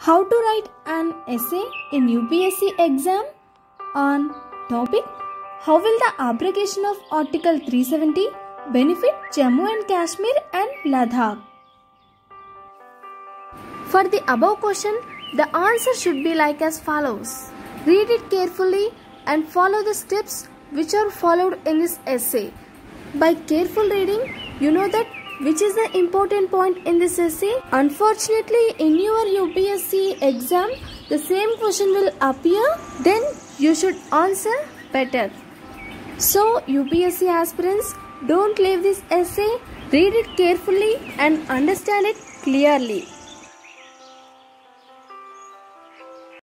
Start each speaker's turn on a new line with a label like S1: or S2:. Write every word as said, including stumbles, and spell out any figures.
S1: How to write an essay in U P S C exam on topic How will the abrogation of Article three seventy benefit Jammu and Kashmir and Ladakh? For the above question, the answer should be like as follows. Read it carefully and follow the steps which are followed in this essay. By careful reading, you know that which is the important point in this essay. Unfortunately, in your U P S C exam, the same question will appear. Then you should answer better. So, U P S C aspirants, don't leave this essay. Read it carefully and understand it clearly.